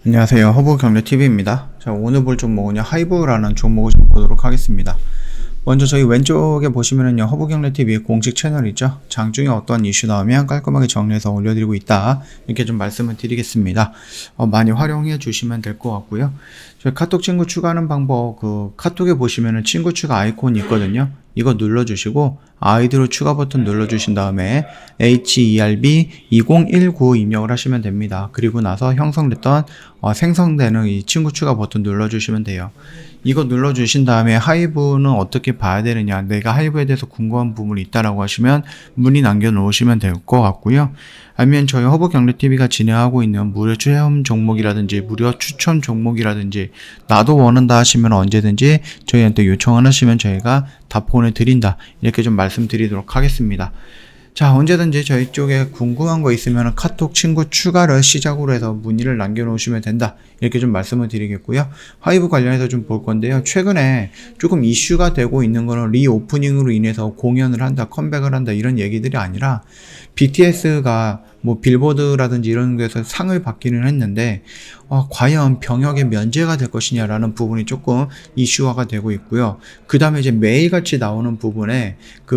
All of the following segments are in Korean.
안녕하세요. 허브경제TV입니다. 자, 오늘 볼 종목은요, 하이브라는 종목을 좀 보도록 하겠습니다. 먼저 저희 왼쪽에 보시면은요, 허브경제TV의 공식 채널이죠. 장중에 어떤 이슈 나오면 깔끔하게 정리해서 올려드리고 있다. 이렇게 좀 말씀을 드리겠습니다. 많이 활용해 주시면 될 것 같고요. 저희 카톡 친구 추가하는 방법, 카톡에 보시면은 친구 추가 아이콘이 있거든요. 이거 눌러주시고 아이디로 추가 버튼 눌러주신 다음에 HERB2019 입력을 하시면 됩니다. 그리고 나서 형성됐던 생성되는 이 친구 추가 버튼 눌러주시면 돼요. 이거 눌러주신 다음에 하이브는 어떻게 봐야 되느냐, 내가 하이브에 대해서 궁금한 부분이 있다라고 하시면 문의 남겨놓으시면 될 것 같고요. 아니면 저희 허브경제TV가 진행하고 있는 무료 체험 종목이라든지 무료 추천 종목이라든지 나도 원한다 하시면 언제든지 저희한테 요청을 하시면 저희가 다 보내드린다, 이렇게 좀 말씀드리도록 하겠습니다. 자, 언제든지 저희 쪽에 궁금한 거 있으면 카톡 친구 추가를 시작으로 해서 문의를 남겨놓으시면 된다, 이렇게 좀 말씀을 드리겠고요. 하이브 관련해서 좀 볼 건데요. 최근에 조금 이슈가 되고 있는 거는 리오프닝으로 인해서 공연을 한다, 컴백을 한다, 이런 얘기들이 아니라 BTS가 뭐 빌보드라든지 이런 데서 상을 받기는 했는데 과연 병역에 면제가 될 것이냐라는 부분이 조금 이슈화가 되고 있고요. 그 다음에 이제 매일같이 나오는 부분에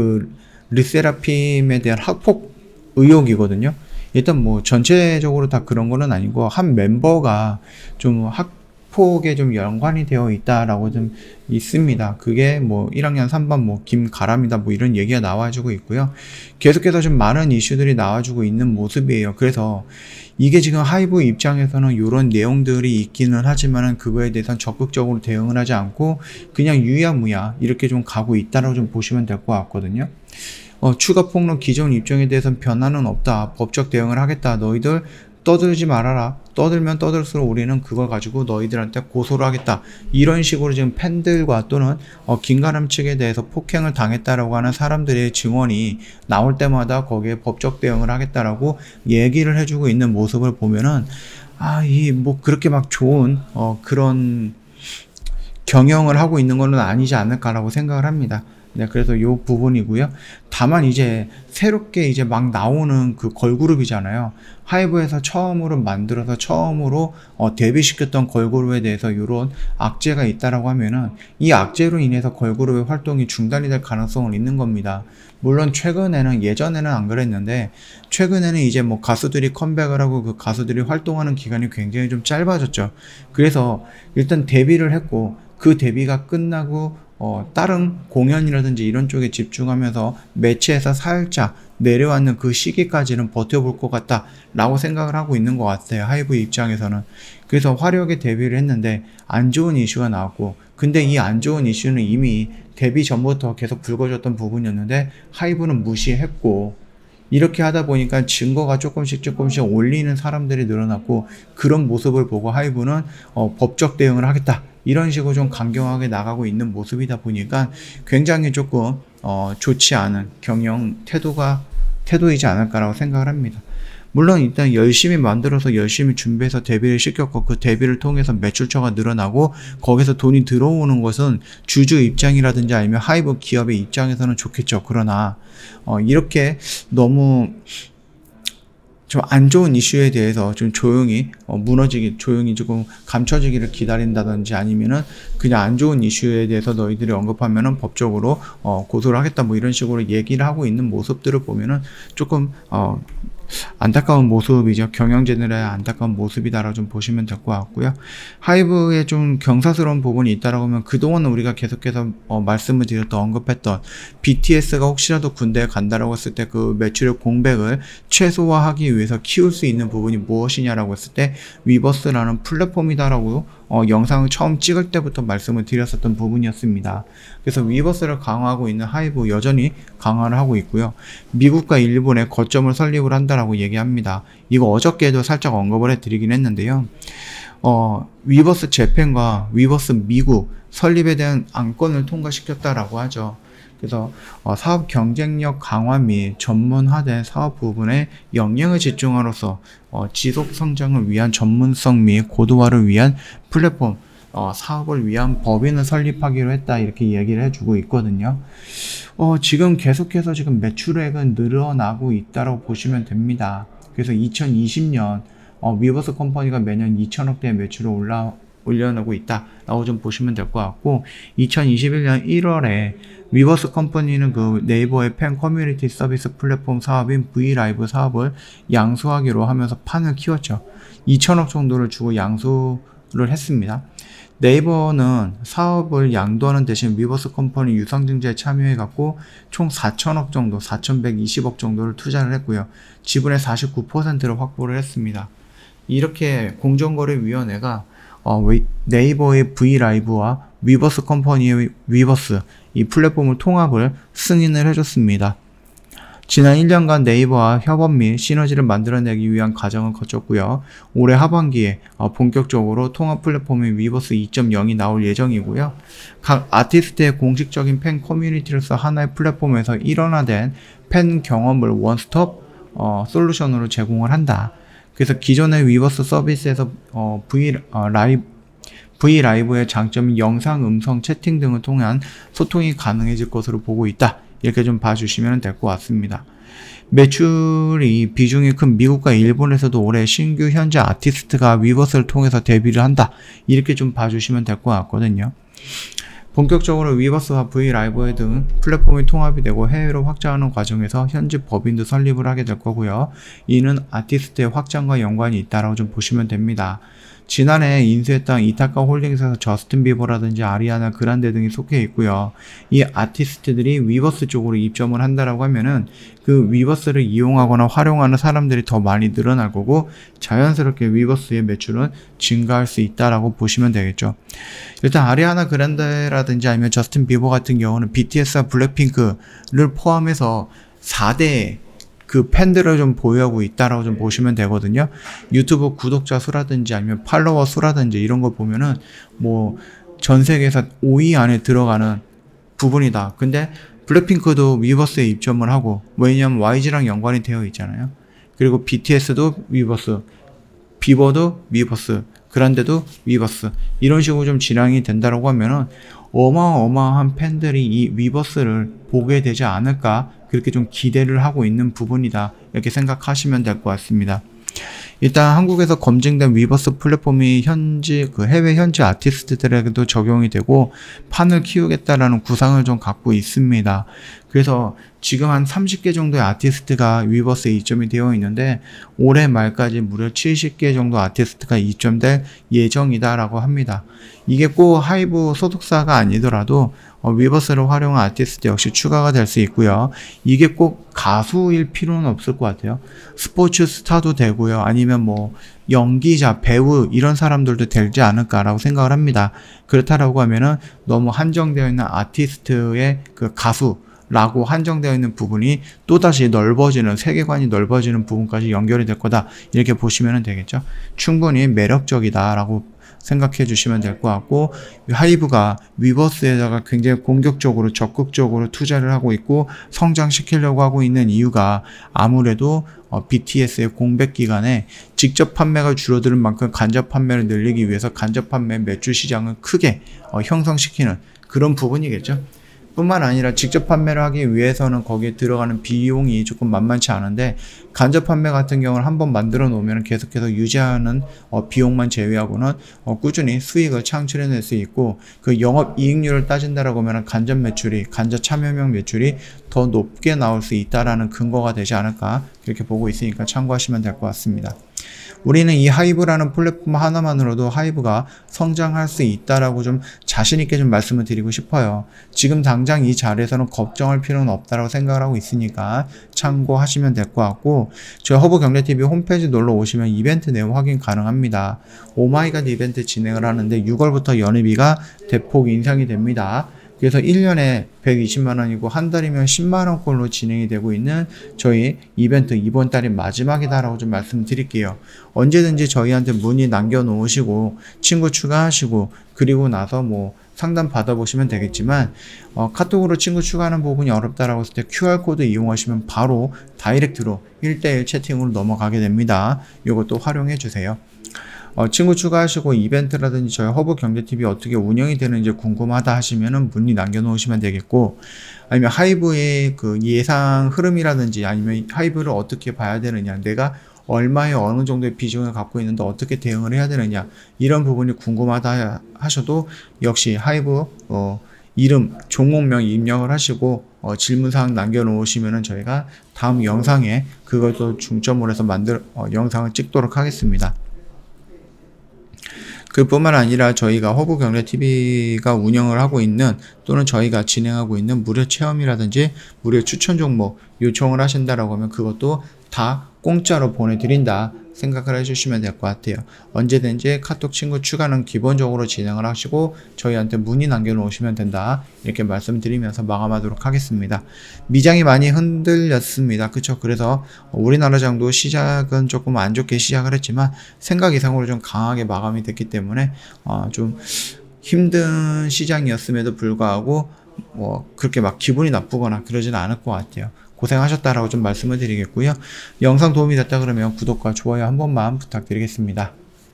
르세라핌에 대한 학폭 의혹이거든요. 일단 뭐 전체적으로 다 그런 거는 아니고 한 멤버가 좀 학폭에 좀 연관이 되어 있다라고 좀 있습니다. 그게 뭐 1학년 3반 뭐 김가람이다 뭐 이런 얘기가 나와주고 있고요. 계속해서 좀 많은 이슈들이 나와주고 있는 모습이에요. 그래서 이게 지금 하이브 입장에서는 이런 내용들이 있기는 하지만은 그거에 대해서는 적극적으로 대응을 하지 않고 그냥 유야무야 이렇게 좀 가고 있다라고 좀 보시면 될 것 같거든요. 추가 폭로 기존 입장에 대해서는 변화는 없다. 법적 대응을 하겠다. 너희들 떠들지 말아라. 떠들면 떠들수록 우리는 그걸 가지고 너희들한테 고소를 하겠다. 이런 식으로 지금 팬들과 또는 김가람 측에 대해서 폭행을 당했다라고 하는 사람들의 증언이 나올 때마다 거기에 법적 대응을 하겠다라고 얘기를 해주고 있는 모습을 보면은 뭐 그렇게 막 좋은 그런 경영을 하고 있는 거는 아니지 않을까라고 생각을 합니다. 네, 그래서 요 부분이고요. 다만 이제 새롭게 이제 막 나오는 그 걸그룹이잖아요. 하이브에서 처음으로 만들어서 처음으로 데뷔시켰던 걸그룹에 대해서 이런 악재가 있다라고 하면은 이 악재로 인해서 걸그룹의 활동이 중단이 될 가능성은 있는 겁니다. 물론 최근에는, 예전에는 안 그랬는데 최근에는 이제 뭐 가수들이 컴백을 하고 그 가수들이 활동하는 기간이 굉장히 좀 짧아졌죠. 그래서 일단 데뷔를 했고 그 데뷔가 끝나고 다른 공연이라든지 이런 쪽에 집중하면서 매체에서 살짝 내려왔는 그 시기까지는 버텨볼 것 같다 라고 생각을 하고 있는 것 같아요. 하이브 입장에서는. 그래서 화려하게 데뷔를 했는데 안 좋은 이슈가 나왔고, 근데 이 안 좋은 이슈는 이미 데뷔 전부터 계속 불거졌던 부분이었는데 하이브는 무시했고, 이렇게 하다 보니까 증거가 조금씩 올리는 사람들이 늘어났고, 그런 모습을 보고 하이브는 법적 대응을 하겠다, 이런 식으로 좀 강경하게 나가고 있는 모습이다 보니까 굉장히 조금 좋지 않은 경영 태도이지 않을까라고 생각을 합니다. 물론 일단 열심히 만들어서 열심히 준비해서 데뷔를 시켰고 그 데뷔를 통해서 매출처가 늘어나고 거기서 돈이 들어오는 것은 주주 입장이라든지 아니면 하이브 기업의 입장에서는 좋겠죠. 그러나 이렇게 너무 좀 안 좋은 이슈에 대해서 좀 조용히 조용히 조금 감춰지기를 기다린다든지 아니면은 그냥 안 좋은 이슈에 대해서 너희들이 언급하면은 법적으로 고소를 하겠다 뭐 이런 식으로 얘기를 하고 있는 모습들을 보면은 조금 안타까운 모습이죠. 경영진들의 안타까운 모습이다라고 좀 보시면 될 것 같고요. 하이브에 좀 경사스러운 부분이 있다라고 하면 그동안 우리가 계속해서 말씀을 드렸던, 언급했던 BTS가 혹시라도 군대에 간다라고 했을 때 그 매출의 공백을 최소화하기 위해서 키울 수 있는 부분이 무엇이냐라고 했을 때 위버스라는 플랫폼이다라고 영상을 처음 찍을 때부터 말씀을 드렸었던 부분이었습니다. 그래서 위버스를 강화하고 있는 하이브 여전히 강화를 하고 있고요. 미국과 일본에 거점을 설립을 한다라고 얘기합니다. 이거 어저께도 살짝 언급을 해드리긴 했는데요. 위버스 재팬과 위버스 미국 설립에 대한 안건을 통과시켰다라고 하죠. 그래서 사업 경쟁력 강화 및 전문화된 사업 부분에 역량을 집중함으로써 지속 성장을 위한 전문성 및 고도화를 위한 플랫폼 사업을 위한 법인을 설립하기로 했다, 이렇게 얘기를 해주고 있거든요. 지금 계속해서 지금 매출액은 늘어나고 있다고 보시면 됩니다. 그래서 2020년 위버스 컴퍼니가 매년 2천억대 매출을 올려내고 있다라고 좀 보시면 될 것 같고, 2021년 1월에 위버스 컴퍼니는 그 네이버의 팬 커뮤니티 서비스 플랫폼 사업인 브이라이브 사업을 양수하기로 하면서 판을 키웠죠. 2천억 정도를 주고 양수를 했습니다. 네이버는 사업을 양도하는 대신 위버스 컴퍼니 유상증자에 참여해갖고 총 4천억 정도, 4,120억 정도를 투자를 했고요. 지분의 49%를 확보를 했습니다. 이렇게 공정거래위원회가 네이버의 브이라이브와 위버스 컴퍼니의 위버스 이 플랫폼을 통합을 승인을 해줬습니다. 지난 1년간 네이버와 협업 및 시너지를 만들어내기 위한 과정을 거쳤고요. 올해 하반기에 본격적으로 통합 플랫폼인 위버스 2.0이 나올 예정이고요. 각 아티스트의 공식적인 팬 커뮤니티로서 하나의 플랫폼에서 일원화된 팬 경험을 원스톱 솔루션으로 제공을 한다. 그래서 기존의 위버스 서비스에서 브이라이브의 장점인 영상, 음성, 채팅 등을 통한 소통이 가능해질 것으로 보고 있다. 이렇게 좀 봐주시면 될 것 같습니다. 매출이 비중이 큰 미국과 일본에서도 올해 신규 현재 아티스트가 위버스를 통해서 데뷔를 한다. 이렇게 좀 봐주시면 될 것 같거든요. 본격적으로 위버스와 브이라이브 등 플랫폼이 통합이 되고 해외로 확장하는 과정에서 현지 법인도 설립을 하게 될 거고요. 이는 아티스트의 확장과 연관이 있다라고 좀 보시면 됩니다. 지난해 인수했던 이타카 홀딩스에서 저스틴 비버라든지 아리아나 그란데 등이 속해 있고요. 이 아티스트들이 위버스 쪽으로 입점을 한다라고 하면은 그 위버스를 이용하거나 활용하는 사람들이 더 많이 늘어날 거고 자연스럽게 위버스의 매출은 증가할 수 있다라고 보시면 되겠죠. 일단 아리아나 그란데라든지 아니면 저스틴 비버 같은 경우는 BTS와 블랙핑크를 포함해서 4대 그 팬들을 좀 보유하고 있다라고 좀 보시면 되거든요. 유튜브 구독자 수라든지 아니면 팔로워 수라든지 이런 거 보면은 뭐 전 세계에서 5위 안에 들어가는 부분이다. 근데 블랙핑크도 위버스에 입점을 하고, 왜냐면 YG랑 연관이 되어 있잖아요. 그리고 BTS도 위버스, 비버도 위버스, 그란데도 위버스, 이런 식으로 좀 진행이 된다라고 하면은 어마어마한 팬들이 이 위버스를 보게 되지 않을까, 그렇게 좀 기대를 하고 있는 부분이다. 이렇게 생각하시면 될 것 같습니다. 일단 한국에서 검증된 위버스 플랫폼이 해외 현지 아티스트들에게도 적용이 되고 판을 키우겠다라는 구상을 좀 갖고 있습니다. 그래서 지금 한 30개 정도의 아티스트가 위버스에 입점이 되어 있는데 올해 말까지 무려 70개 정도 아티스트가 입점될 예정이다라고 합니다. 이게 꼭 하이브 소속사가 아니더라도 위버스를 활용한 아티스트 역시 추가가 될 수 있고요. 이게 꼭 가수일 필요는 없을 것 같아요. 스포츠 스타도 되고요. 아니면 뭐 연기자, 배우 이런 사람들도 되지 않을까라고 생각을 합니다. 그렇다라고 하면은 너무 한정되어 있는 아티스트의 그 가수라고 한정되어 있는 부분이 또다시 넓어지는, 세계관이 넓어지는 부분까지 연결이 될 거다. 이렇게 보시면 되겠죠. 충분히 매력적이다라고 생각해 주시면 될 것 같고, 하이브가 위버스에다가 굉장히 공격적으로 적극적으로 투자를 하고 있고 성장시키려고 하고 있는 이유가 아무래도 BTS의 공백 기간에 직접 판매가 줄어드는 만큼 간접 판매를 늘리기 위해서 간접 판매 매출 시장을 크게 형성시키는 그런 부분이겠죠. 뿐만 아니라 직접 판매를 하기 위해서는 거기에 들어가는 비용이 조금 만만치 않은데, 간접 판매 같은 경우는 한번 만들어 놓으면 계속해서 유지하는 비용만 제외하고는 꾸준히 수익을 창출해낼 수 있고, 그 영업 이익률을 따진다라고 하면 간접 매출이, 간접 참여명 매출이 더 높게 나올 수 있다라는 근거가 되지 않을까, 그렇게 보고 있으니까 참고하시면 될 것 같습니다. 우리는 이 하이브라는 플랫폼 하나만으로도 하이브가 성장할 수 있다라고 좀 자신있게 좀 말씀을 드리고 싶어요. 지금 당장 이 자리에서는 걱정할 필요는 없다라고 생각을 하고 있으니까 참고하시면 될 것 같고, 저희 허브경제TV 홈페이지 놀러 오시면 이벤트 내용 확인 가능합니다. 오마이갓 이벤트 진행을 하는데 6월부터 연회비가 대폭 인상이 됩니다. 그래서 1년에 120만원이고 한 달이면 10만원꼴로 진행이 되고 있는 저희 이벤트 이번 달이 마지막이다라고 좀 말씀드릴게요. 언제든지 저희한테 문의 남겨놓으시고 친구 추가하시고 그리고 나서 뭐 상담 받아보시면 되겠지만, 카톡으로 친구 추가하는 부분이 어렵다라고 했을 때 QR코드 이용하시면 바로 다이렉트로 1대1 채팅으로 넘어가게 됩니다. 이것도 활용해 주세요. 친구 추가하시고 이벤트라든지 저희 허브경제TV 어떻게 운영이 되는지 궁금하다 하시면은 문의 남겨놓으시면 되겠고, 아니면 하이브의 그 예상 흐름이라든지 아니면 하이브를 어떻게 봐야 되느냐, 내가 얼마의 어느 정도의 비중을 갖고 있는데 어떻게 대응을 해야 되느냐, 이런 부분이 궁금하다 하셔도 역시 하이브 이름, 종목명 입력을 하시고 질문사항 남겨놓으시면은 저희가 다음 영상에 그것도 중점으로 해서 영상을 찍도록 하겠습니다. 그뿐만 아니라 저희가 허브경제TV가 운영을 하고 있는, 또는 저희가 진행하고 있는 무료 체험이라든지 무료 추천 종목 요청을 하신다라고 하면 그것도 다 공짜로 보내드린다 생각을 해주시면 될 것 같아요. 언제든지 카톡 친구 추가는 기본적으로 진행을 하시고 저희한테 문의 남겨놓으시면 된다, 이렇게 말씀드리면서 마감하도록 하겠습니다. 미장이 많이 흔들렸습니다. 그쵸? 그래서 우리나라 장도 시작은 조금 안 좋게 시작을 했지만 생각 이상으로 좀 강하게 마감이 됐기 때문에 좀 힘든 시장이었음에도 불구하고 그렇게 막 기분이 나쁘거나 그러지는 않을 것 같아요. 고생하셨다라고 좀 말씀을 드리겠고요. 영상 도움이 됐다 그러면 구독과 좋아요 한 번만 부탁드리겠습니다.